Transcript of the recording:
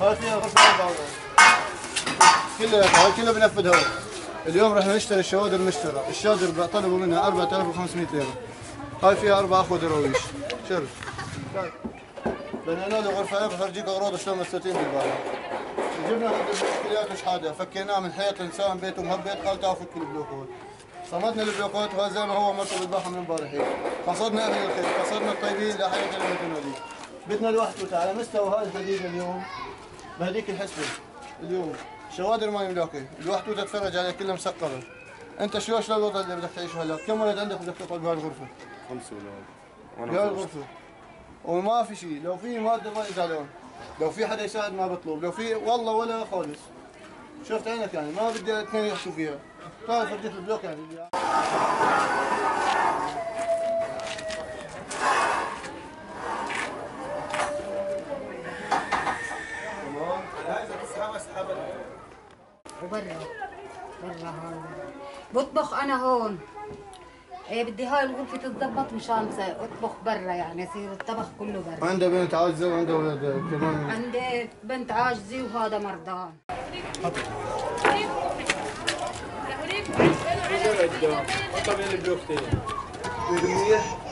هاي فيها غرفه 4 اوض كلها، هاي كلها بنفذ هواء. اليوم رح نشتري الشوادر مشترى، الشادر طلبوا منها 4500 ليره. هاي فيها 4 اخوه دراويش. شرف. بنينا له غرفه، بفرجيك اغراضه شلون مساتين بالبارح. جبنا الكليات مش حاده، فكيناه من حيط انسان بيته مهبط، قال تعال فك البلوكات. صمدنا البلوكات وهذا زي ما هو مرته بالباحه من امبارح. قصدنا اهل الخير، قصدنا الطيبين لحياه المتنولين. بدنا الوحده على مستوى هاي الحديده اليوم بهذيك الحسبه. اليوم شوادر ما يملاكي، الوحده تتفرج عليها كلها مسقره. انت شو الوضع اللي بدك تعيشه هلا؟ كم ولد عندك بدك تقعد بهاي الغرفه؟ 5 اولاد. بهاي الغرفه. وما في شيء، لو في ماده ما يزعلون. لو في حدا يساعد ما بطلب، لو في والله ولا خالص. شفت عينك يعني، ما بدي اثنين يحكوا فيها. تعال فرجيك البلوك يعني. وبرا هون بطبخ انا هون. ايه بدي هاي الغرفة تتظبط مشان اطبخ برا، يعني يصير الطبخ كله برا. عنده بنت عاجزة وعنده ولد كمان. عندي بنت عاجزة وهذا مرضان. حطها بين البلوكتين.